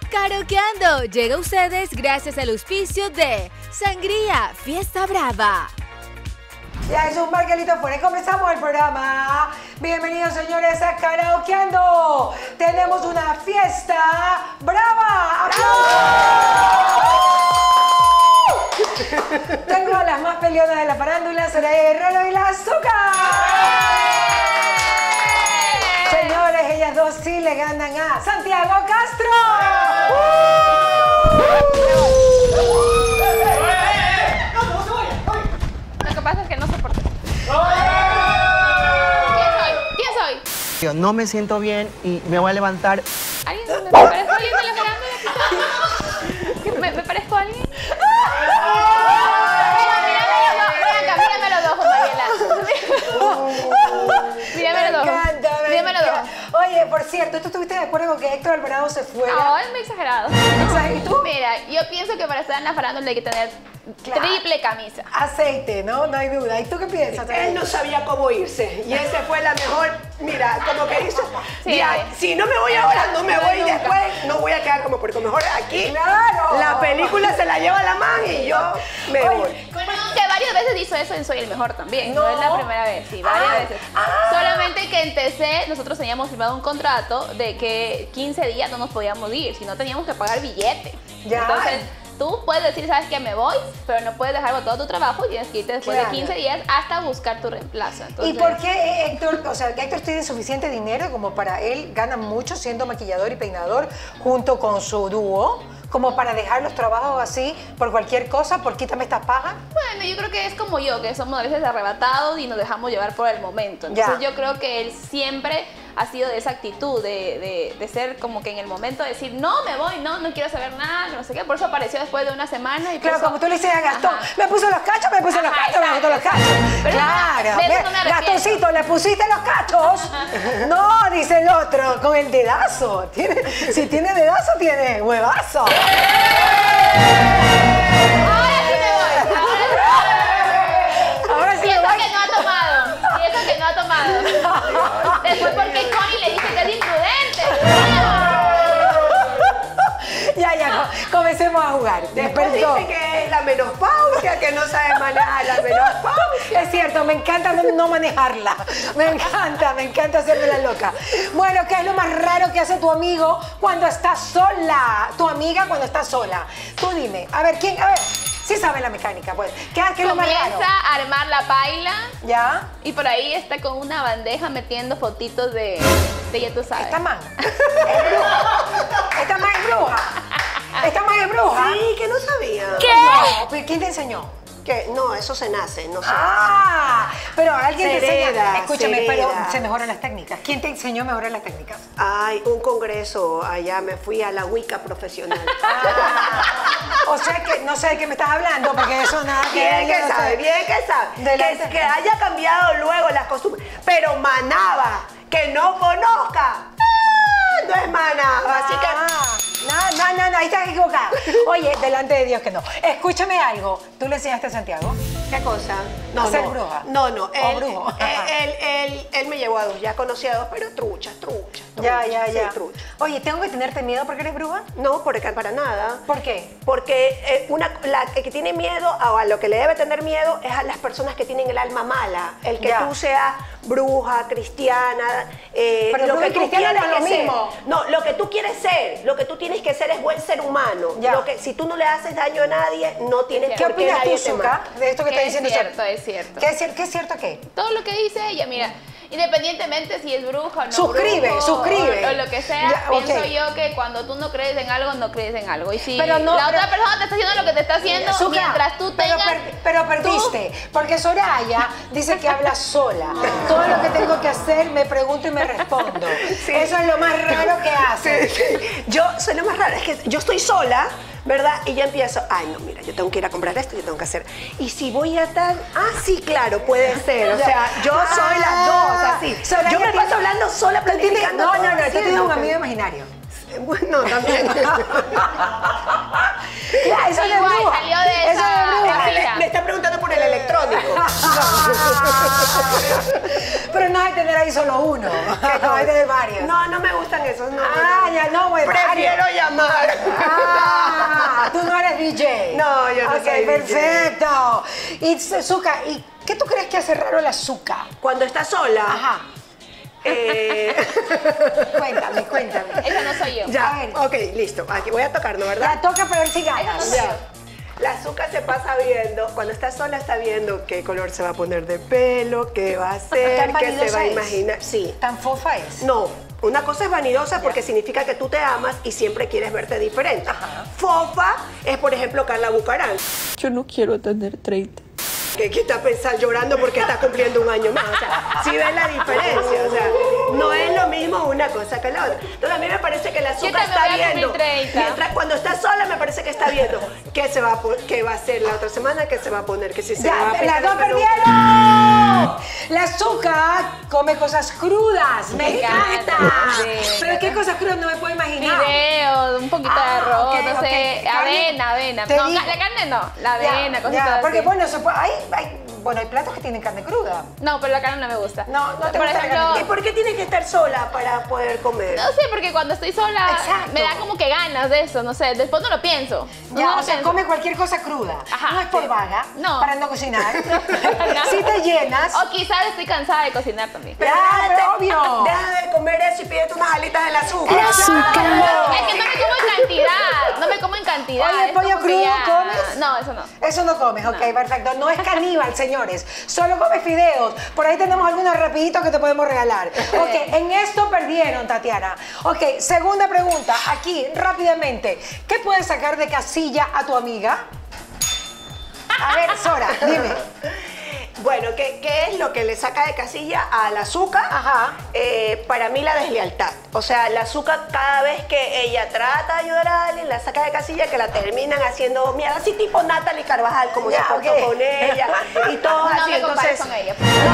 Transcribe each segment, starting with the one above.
Karaokeando llega a ustedes gracias al auspicio de Sangría Fiesta Brava. Ya es un Marquelito afuera y comenzamos el programa. Bienvenidos, señores, a Karaokeando. Tenemos una fiesta brava. ¡Aplausos! Tengo a las más peleonas de la farándula, Soraya Guerrero y la Azúcar. Señores, ellas dos sí le ganan a Santiago Castro. Lo que pasa es que no soporto. ¿Quién soy? Yo no me siento bien y me voy a levantar. ¿Alguien me parezco a alguien de la farándula? ¿Me parezco a alguien? Mírame los ojos, Mariela. Mírame los ojos. Mírame los ojos. Oye, por cierto, ¿tú estuviste de acuerdo con que Héctor Alvarado se fuera? No, es muy exagerado. ¿Y tú? Mira, yo pienso que para estar en la farándula hay que tener triple camisa. Aceite, ¿no? No hay duda. ¿Y tú qué piensas? Él no sabía cómo irse y esa fue la mejor, mira, como que hizo, Sí. ya, si no me voy ahora, no me voy nunca. después, no voy a quedar como, porque mejor aquí, ¡Claro! la película se la lleva la man y yo me voy. Que varias veces hizo eso en Soy el Mejor también. No, No. es la primera vez, sí, varias veces. Solamente que en TC nosotros teníamos firmado un contrato de que 15 días no nos podíamos ir, si no teníamos que pagar billete. Ya. Entonces, tú puedes decir, sabes que me voy, pero no puedes dejar todo tu trabajo y tienes que irte después Claro. de 15 días hasta buscar tu reemplazo. Entonces, ¿Y por qué Héctor, o sea, que Héctor tiene suficiente dinero como para él, gana mucho siendo maquillador y peinador junto con su dúo, como para dejar los trabajos así por cualquier cosa, por quítame estas pajas? Bueno, yo creo que es como yo, que somos a veces arrebatados y nos dejamos llevar por el momento. Entonces Ya. yo creo que él siempre ha sido de esa actitud, de ser como que en el momento de decir, no, me voy, no quiero saber nada, no sé qué. Por eso apareció después de una semana y Claro, puso- como tú le dices a Gastón, Ajá. me puso los cachos, me puso los Ajá, cachos, me puso los exacto. cachos. Pero Claro, de eso no me arrepiento. Gastoncito, ¿le pusiste los cachos? No, dice el otro, con el dedazo. Si tiene dedazo, tiene huevazo. Ahora sí me voy. Ahora sí Y me eso voy. que no ha tomado. Y eso que no ha tomado. Después porque Connie le dice que es imprudente. Ya, comencemos a jugar. Después Perdón. dice que es la menopausia, que no sabe manejar la menopausia. Es cierto, me encanta no manejarla. Me encanta hacerme la loca. Bueno, ¿qué es lo más raro que hace tu amigo cuando está sola? Tu amiga cuando está sola. Tú dime. A ver, ¿quién? A ver, sí sabe la mecánica, pues. ¿Qué es lo más raro? Comienza a armar la paila ¿Ya? y por ahí está con una bandeja metiendo fotitos de ya tú sabes. Esta man. Es bruja. Esta man es bruja. Esta man es bruja. Sí, que no sabía. No, pero ¿quién te enseñó? Que no, eso se nace, no se Ah, pero alguien Se te enseña. hereda, Escúchame, se pero hereda. se mejoran las técnicas. ¿Quién te enseñó a mejorar las técnicas? Ay, un congreso, allá me fui a la Wicca profesional. O sea que no sé de qué me estás hablando, porque eso nada que Bien yo que no sé. sabe, bien que sabe. Delante. Que haya cambiado luego las costumbres. Pero manaba, que no conozca, no es manaba. Así que No, ahí estás equivocada. Oye, delante de Dios que no. Escúchame algo. ¿Tú le enseñaste a Santiago? ¿qué cosa? ¿A ser bruja? No, ¿O brujo? Él me llevó a dos, ya conocí a dos, pero trucha. Ya. Sí, trucha. Oye, ¿tengo que tenerte miedo porque eres bruja? No, porque para nada. ¿Por qué? Porque la que tiene miedo, o a lo que le debe tener miedo, es a las personas que tienen el alma mala. El que Ya. tú seas bruja, cristiana, Pero lo bruja que y tú cristiana quieres no es lo ser. mismo. No, lo que tú quieres ser, lo que tú tienes que ser es buen ser humano. Ya. Lo que, si tú no le haces daño a nadie, no tienes ¿Qué por qué opinas nadie tú, te Zuka, mata. de esto que está Que diciendo es cierto, es cierto. ¿Qué es cierto qué? Todo lo que dice ella, mira, independientemente si es bruja o no Suscribe, brujo, suscribe. o lo que sea, Ya, pienso ok. yo que cuando tú no crees en algo, no crees en algo. Y si Pero no, la pero- otra persona te está haciendo lo que te está haciendo, Zuka, mientras tú pero tengas... pero perdiste, porque Soraya dice que habla sola. Todo lo que tengo que hacer me pregunto y me respondo. Sí. Eso es lo más raro que hace. Sí. Yo soy lo más raro, es que yo estoy sola, ¿verdad? Y ya empiezo, ay, no, mira, yo tengo que ir a comprar esto, yo tengo que hacer. Y si voy a tal, sí, claro, puede ser. O sea, yo soy las dos, así. Soraya Yo me tiene- paso hablando sola, Tú tienes- planificando. No, todo, tú tienes haciendo, un pero- amigo imaginario. Bueno, también. Ya, eso no es Igual, bruja. salió de Eso no es esa- bruja. Mira. Me está preguntando por el electrónico. Pero no hay que tener ahí solo uno. No hay que tener varios. No, no me gustan esos, no. Ah, no. ya no, güey. Prefiero llamar. Ah, tú no eres DJ. No, yo no Ok, soy DJ. perfecto. Y Zuka, ¿y qué tú crees que hace raro la Zuka? Cuando está sola. Ajá. Cuéntame. Esa no soy yo. A Ya, ver. ok, listo. Aquí voy a tocar, ¿no? ¿Verdad? Ya toca para ver si ganas. Ya. La azúcar se pasa viendo, cuando está sola está viendo qué color se va a poner de pelo, qué va a hacer, ¿Tan qué se vanidosa va a es? imaginar. Sí. ¿Tan fofa es? No, una cosa es vanidosa porque significa que tú te amas y siempre quieres verte diferente. Ajá. Fofa es, por ejemplo, Carla Bucarán, Yo no quiero tener 30. que está pensando llorando porque está cumpliendo un año más. O sea, sí ves la diferencia. O sea, no es lo mismo una cosa que la otra. Entonces a mí me parece que la azúcar también está voy a viendo. cumplir 30. Mientras cuando está sola me parece que está viendo qué va a hacer la otra semana, qué se va a poner, que si se va a Ya, pintar las dos el pelo. perdieron. La Zuka come cosas crudas. Me Me encanta. encanta, sí. Pero qué cosas crudas no me puedo imaginar. Video, un poquito de arroz, ok, no sé, ok. Carne, avena. te No, digo. la carne no, la Ya, avena, ya, cositas porque así. bueno, hay platos que tienen carne cruda. No, pero la carne no me gusta. No te Por gusta la ejemplo, ¿Y por qué tienes que estar sola para poder comer? no sé, porque cuando estoy sola Exacto. me da como que ganas de eso, no sé, después no lo pienso. Ya, No lo o sea, pienso. come cualquier cosa cruda. Ajá, No es por sí. vaga, No. para no cocinar. No. Si te llenas. O quizás estoy cansada de cocinar también. Ya, pero obvio. Deja de comer eso y pídete unas alitas de azúcar. Es que no me como en cantidad, no me como en cantidad. Oye, es pollo como que crudo ya- comes. No, eso no. Eso no comes, ok, perfecto. No es caníbal, señores. Solo come fideos. Por ahí tenemos algunos rapiditos que te podemos regalar. Ok, en esto perdieron, Tatiana. Ok, segunda pregunta. Aquí, rápidamente. ¿Qué puedes sacar de casilla a tu amiga? A ver, Sora, dime. Bueno, ¿qué es lo que le saca de casilla al azúcar? Ajá. Para mí la deslealtad. O sea, la azúcar cada vez que ella trata de ayudar a alguien, la saca de casilla, que la terminan haciendo mierda, así tipo Natalie Carvajal, como Ya, se portó ok. con ella y todo No así. me compares Entonces, con ella.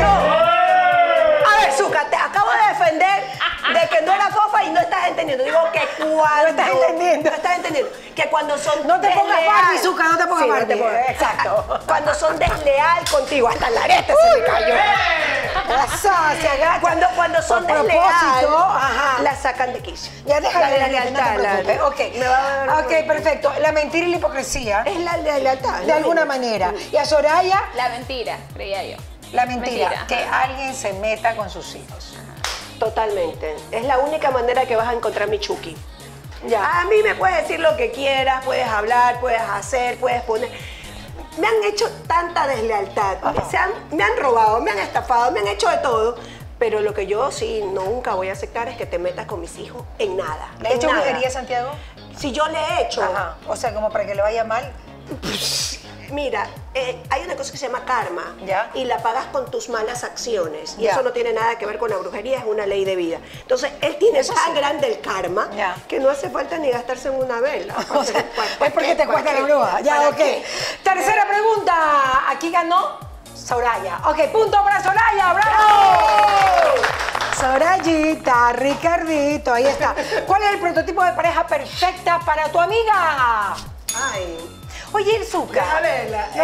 a ver, Zuka, te acabo de defender de que no era fofa y no estás entendiendo. Digo que cuando... No estás entendiendo. No estás entendiendo. Que cuando son No te pongas desleal- Barbie, Zuka, no te pongas Sí, no Barbie. pongas. Exacto. Cuando son desleal contigo, hasta la arete se me cayó. Eso, se agacha. Cuando son Por desleal, propósito, ajá. la sacan de quicio. Ya déjala La de la no te deslealtad, preocupes. Ok, me va a dar- ok, perfecto. La mentira y la hipocresía, Es la deslealtad. de alguna manera. Y a Soraya, La mentira, creía yo. la mentira. Mentira, Que ajá. alguien se meta con sus hijos. Totalmente. Es la única manera que vas a encontrar mi Chucky. Ya. A mí me puedes decir lo que quieras, puedes hablar, puedes hacer, puedes poner. Me han hecho tanta deslealtad. Me han robado, me han estafado, me han hecho de todo. Pero lo que yo sí nunca voy a aceptar es que te metas con mis hijos en nada. ¿Le he en hecho nada. brujería a Santiago? Si yo le he hecho, Ajá. O sea, como para que le vaya mal. mira, hay una cosa que se llama karma Ya. y la pagas con tus malas acciones. Y Ya. eso no tiene nada que ver con la brujería, es una ley de vida. Entonces, él tiene tan grande el karma Ya. que no hace falta ni gastarse en una vela. O sea, es porque te cuesta la bruja. Ya, ¿Para ok. qué? Tercera pregunta. Aquí ganó Soraya. Ok, punto para Soraya. ¡Bravo! Sorayita, Ricardito, ahí está. ¿Cuál es el prototipo de pareja perfecta para tu amiga? Ay, Oye, el Zuka. deja verla. No,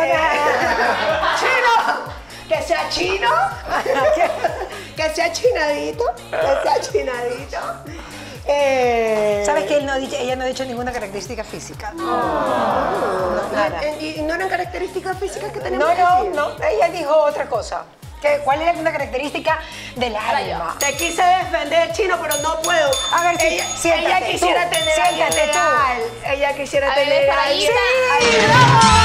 ¡Chino! Que sea chino, que sea chinadito, que sea chinadito. ¿Sabes que ella no ha dicho ninguna característica física? No, nada. ¿Y no eran características físicas que tenemos que No, decir? no, ella dijo otra cosa. ¿Cuál es una característica del alma? Te quise defender, chino, pero no puedo. A ver, sí, ella siéntate, quisiera tú, tener a alguien siéntate tú. leal. Ella quisiera A ver, tener por a ahí alguien. está. Ay,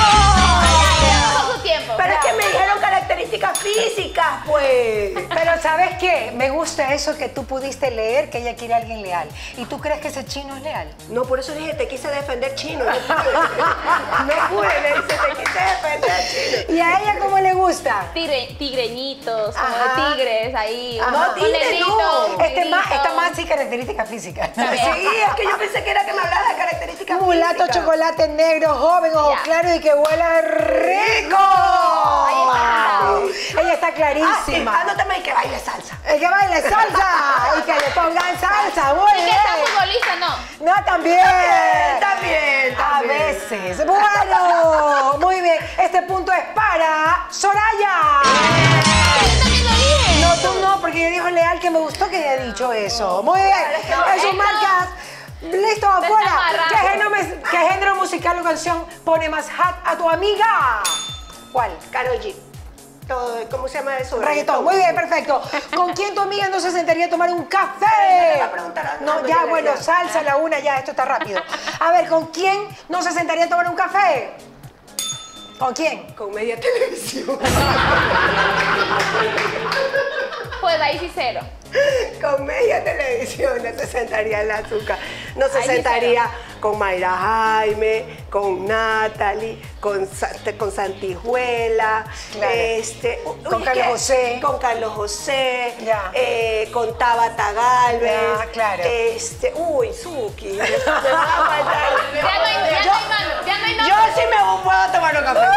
Todo bravo. su tiempo. Pero es que me dijeron características físicas, pues. Pero ¿sabes qué? Me gusta eso que tú pudiste leer, que ella quiere a alguien leal. ¿Y tú crees que ese chino es leal? No, por eso dije, te quise defender, chino. No pude, le dice, te quise defender, chino. ¿Y a ella cómo le gusta? Tigreñitos, como Ajá. de tigres ahí. Ajá. un No, tigre negrito, no. un Esta negrito. más sí característica física. Sí, es que yo pensé que era que me hablaba de características Mulato, físicas. chocolate negro, joven, ojos Ya. claros y que huela rico. Ella está clarísima. Anótame y que baile salsa. El que baile salsa y que le pongan salsa. Muy Y que bien. sea futbolista, no. No, también. También. A veces. Bueno, muy bien. Este punto es para Soraya. Yo también lo dije. No, tú no, porque ella dijo leal que me gustó que haya dicho eso. Muy bien. No, En sus él marcas. listo, Está afuera. amarrado. ¿Qué género musical o canción pone más hot a tu amiga? ¿Cuál? Karol G. ¿Cómo se llama eso? Reggaetón. Muy bien, perfecto. ¿Con quién tu amiga no se sentaría a tomar un café? Va a preguntar. No, ya, bueno, salsa la una, ya, esto está rápido. A ver, ¿con quién no se sentaría a tomar un café? ¿Con quién? Con Media Televisión. Pues ahí sí cero. Con Media Televisión no se sentaría el azúcar. No se Ahí sentaría con Mayra Jaime, con Natalie, con Santijuela, Claro. con Carlos José. Con Carlos José, Ya. con Tabata Galvez. Ya, claro. Uy, Suki. Me va a faltar. Ya no hay mano, ya no hay Yo sí me puedo tomar un café.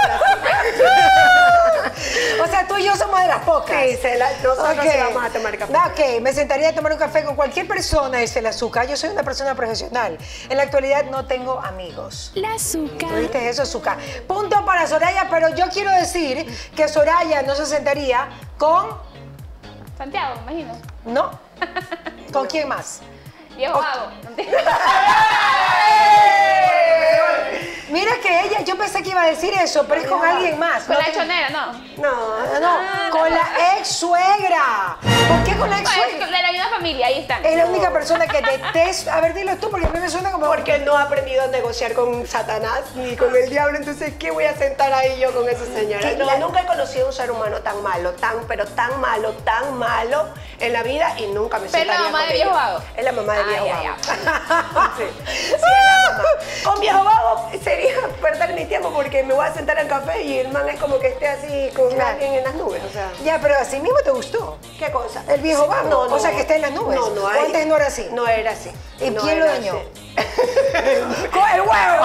O sea, tú y yo somos de las pocas. Sí, nosotros Ok. sí vamos a tomar café. Ok, me sentaría a tomar un café con cualquier persona, dice el azúcar. Yo soy una persona profesional. En la actualidad no tengo amigos. La azúcar. ¿Tú viste eso, azúcar? Punto para Soraya, pero yo quiero decir que Soraya no se sentaría con... Santiago, me imagino. ¿No? ¿Con quién más? Viejo vago. Mira que ella, yo pensé que iba a decir eso, pero es con alguien más. Con ¿no? la chonera, no. No, con la ex suegra. ¿Por qué con la ex Pues, suegra? de la misma familia, ahí están. Es la única persona que detesta. A ver, dilo tú, porque a mí me suena como... Porque él no ha aprendido a negociar con Satanás ni con el diablo, entonces ¿qué voy a sentar ahí yo con esa señora? ¿Qué? No, nunca he conocido un ser humano tan malo, pero tan malo en la vida y nunca me Pero la sentaría mamá con de Viejo ella. Vago. Es la mamá de Ah, Viejo ya, Vago. Sí, es la mamá. Con Viejo Vago sería perder mi tiempo porque me voy a sentar al café y el man es como que esté así con Claro. alguien en las nubes, o sea. Ya, pero así mismo te gustó. ¿Qué cosa? El Viejo Vago, No, o sea, que esté en las nubes. No, no. ¿O antes no era así? No era así. ¿Y No quién lo era dañó? así. ¡Con el huevo!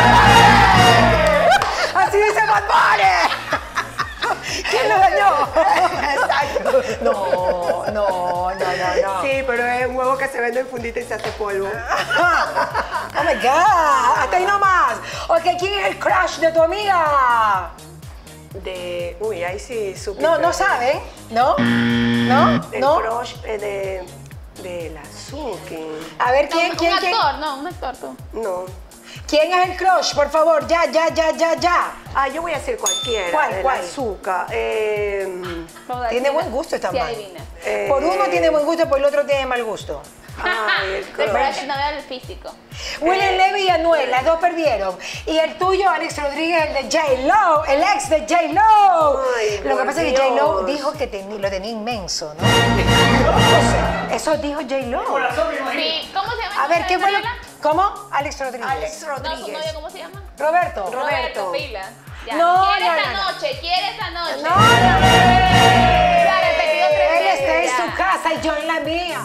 ¡Así dice Bad Bunny! ¿Quién lo dañó? Exacto. No. Sí, pero es un huevo que se vende en fundita y se hace polvo. Oh my God, hasta ahí nomás. Ok, ¿quién es el crush de tu amiga? Uy, ahí sí supe. No saben, ¿no? ¿No? El ¿No? crush de la Suki. A ver, ¿quién? Un actor, tú. No. ¿Quién es el crush? Por favor, ya. Ah, yo voy a decir cualquiera. ¿Cuál? de la Azúcar. Vamos a Tiene decir- buen gusto esta Sí, man. adivina. Por uno tiene buen gusto, por el otro tiene mal gusto. Ay, el Recuerda crush. que no veo el físico. William Levy y Anuel, las dos perdieron. Y el tuyo, Alex Rodríguez, el de J-Lo, el ex de J-Lo. Ay, Lo que por pasa es que J-Lo Dios. dijo que lo tenía inmenso, ¿no? Eso dijo J-Lo. Sí, ¿cómo se llama? A ver, ¿qué fue lo...? Mariela? ¿Cómo? Alex Rodríguez. Alex No, su Rodríguez. novio, ¿cómo se llama? Roberto. Roberto. Pila. Ya. No, quiere no, esta no, no. noche, quiere esta noche. No, Ya, repetido 3 Él veces. está en ya. su casa y yo en la mía.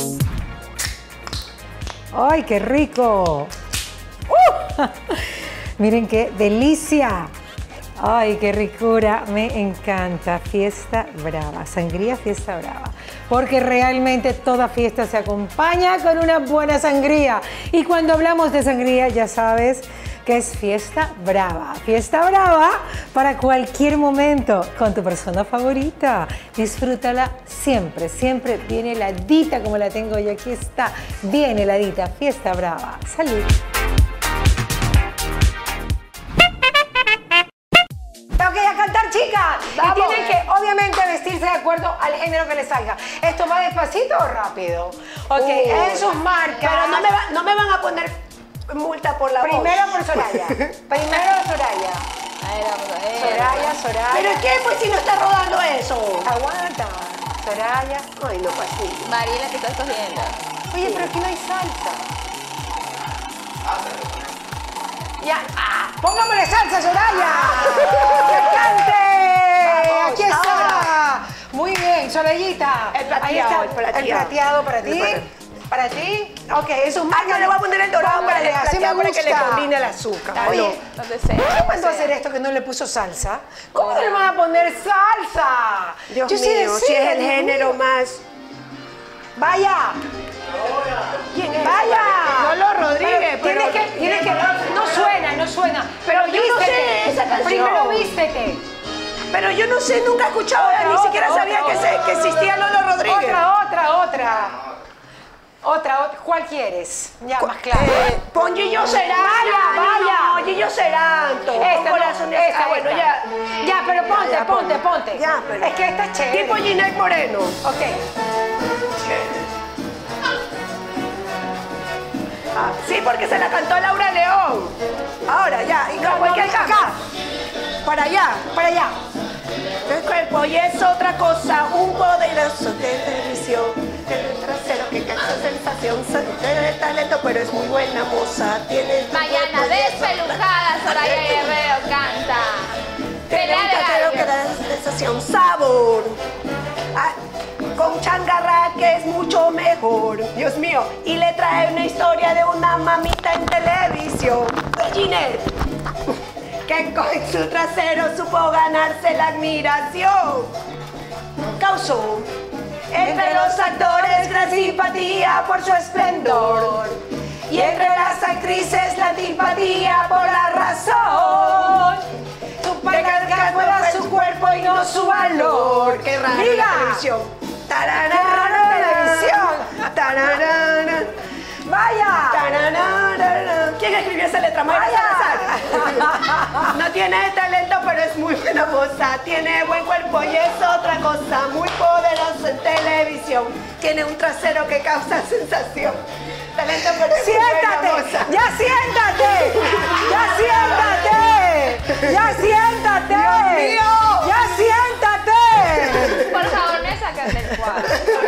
¡Ay, qué rico! Miren qué delicia. ¡Ay, qué ricura! Me encanta. Fiesta brava. Sangría fiesta brava. Porque realmente toda fiesta se acompaña con una buena sangría. Y cuando hablamos de sangría, ya sabes que es fiesta brava. Fiesta brava para cualquier momento con tu persona favorita. Disfrútala siempre, siempre bien heladita como la tengo yo. Aquí está, bien heladita. Fiesta brava. Salud. Ok, a cantar, chicas. Vamos. Y tienen que, obviamente, vestirse de acuerdo al género que les salga. ¿Esto va despacito o rápido? Ok, en sus marcas. Pero no me van a poner multa por la Primero voz. por Soraya. Primero Soraya. A ver, vamos a ver. Soraya. ¿Pero qué? Pues si no está rodando eso. Aguanta. Soraya. Ay, no, pues sí. Mariela, que estás cogiendo. Oye, pero aquí no hay salsa. Ya. Póngamele salsa, Soraya. ¡Que cante! Vamos, Aquí está. ahora. Muy bien, Sorayita. El plateado, Ahí está. el plateado. El plateado para ti. El plateado. Para ti. Ok, eso es Ay, no le voy a poner el dorado para, Póngale, así me para que le gusta. combine el azúcar. Oye, Donde sea. ¿quién mandó a hacer esto que no le puso salsa? ¿Cómo le van a poner salsa? Dios Yo sí mío, si decía, es el Dios género mío. más... ¡Vaya! ¿Quién es? ¡Vaya! Lolo Rodríguez, pero... Tienes que... No suena. Pero yo no vístete. sé esa canción. Primero vístete. Pero yo no sé, nunca he escuchado, ni siquiera sabía que existía Lolo Rodríguez. Otra. Otra, ¿cuál quieres? Ya, más claro. Pon Gillo Serán. Vaya. No, Gillo Serán. Esta, corazón esta, bueno, esta. ya. Ya, pero ponte. Ya, pero. Es que esta es chévere. Tipo Ginette Moreno. Ok. Sí, porque se la cantó Laura León. Ahora, ya. Y No, cualquier acá. cama. Para allá. Para allá. El cuerpo y es otra cosa, un poderoso de televisión. El trasero que causa sensación, tiene talento, pero es muy buena moza. Tiene Mañana despelujada, Soraya Guerrero canta. Tiene un Pelea de trasero que gallo. da sensación, sabor. Ah, con changarra que es mucho mejor. Dios mío. Y le trae una historia de una mamita en televisión. Ginette, que con su trasero supo ganarse la admiración. Causó entre los actores gran simpatía por su esplendor. Y entre las actrices la antipatía por la razón. De cargar fuera su cuerpo y no su valor. Qué raro Mira. la televisión. Tararara, Qué raro la televisión. tararara, Vaya. tararara. ¿Quién escribió esa letra? Mayra Salazar. No tiene talento, pero es muy buena moza. Tiene buen cuerpo y es otra cosa. Muy poderosa en televisión. Tiene un trasero que causa sensación. Talento, pero es muy buena Siéntate. moza. Ya siéntate. Ya siéntate. Ya siéntate. Dios mío. Ya siéntate. Por favor, me sacan del cuadro.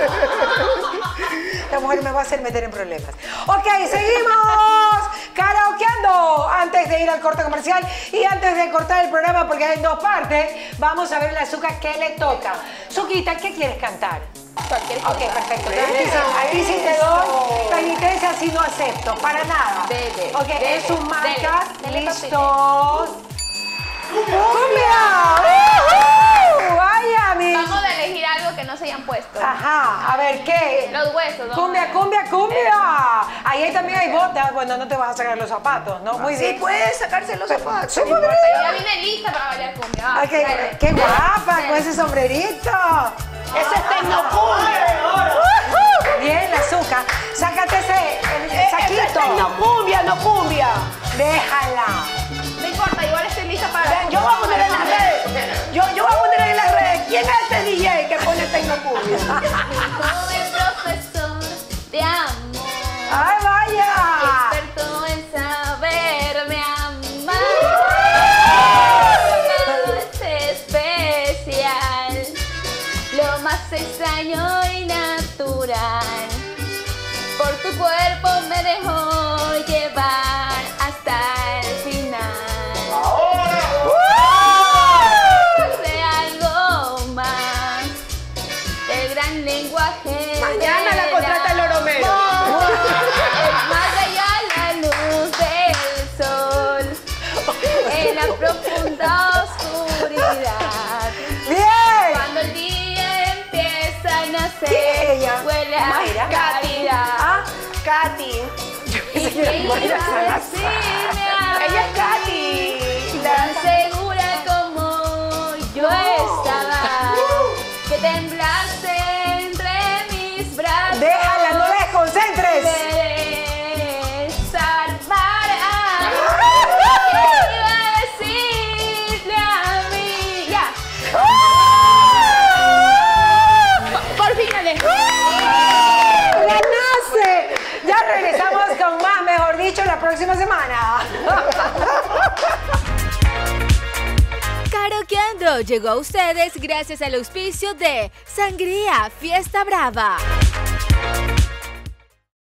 La mujer me va a hacer meter en problemas. Ok, seguimos karaokeando. Antes de ir al corte comercial y antes de cortar el programa, porque hay 2 partes, vamos a ver la Zucca qué le toca. Zuquita, ¿qué quieres cantar? Cualquier cosa. Ok, perfecto. A ti sí te doy penitencia, sí no acepto, para nada. Dele, Ok, dele, en sus marcas, dele, listos. ¡Cumbia! ¡Vaya, mi! Vamos a elegir algo que no se hayan puesto. Ajá, a ver, ¿qué? Los huesos. vamos Cumbia, a ver. cumbia, cumbia. Ahí también hay botas. Bueno, no te vas a sacar los zapatos, ¿no? Muy Sí, bien. puedes sacarse los zapatos. Sí, No podría. importa, yo ya vine lista para bailar cumbia. Ay, qué guapa con ese sombrerito. Ese es tecnocumbia. Bien, la Zucca. Sácate el saquito. Ese es tecnocumbia, no cumbia. Déjala. No importa, igual estoy lista para. Ven, yo voy a poner en las redes. Yo voy a poner en las redes. ¿Quién es este DJ que pone tecnocumbia? Joven profesor de amor. ¡Ay, vaya! Experto en saberme amar. Es especial. Lo más extraño y natural. Por tu cuerpo me dejó llevar hasta el final. Sé algo más del gran lenguaje. Mañana la del contrata el Oromero. amor. Es más allá la luz del sol en la profunda oscuridad. ¡Bien! Cuando el día empieza a ¿Quién es nacer, ella? huele a Mayra. caridad. Ah, Katy. ¿Y quién iba a decirme a Ella es Katy. tan segura como yo estaba, que temblaste entre mis brazos? déjala, no la desconcentres. Salvará. ¿Qué iba a decirle a mí? Ya. Por fin me dejó. ¡Ganaste! Ya regresamos con más, mejor dicho, la próxima semana. Karaokeando llegó a ustedes gracias al auspicio de Sangría Fiesta Brava.